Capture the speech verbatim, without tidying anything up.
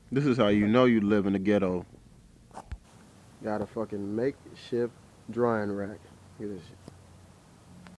This is how you know you live in the ghetto. Got a fucking makeshift drying rack. Look at this shit.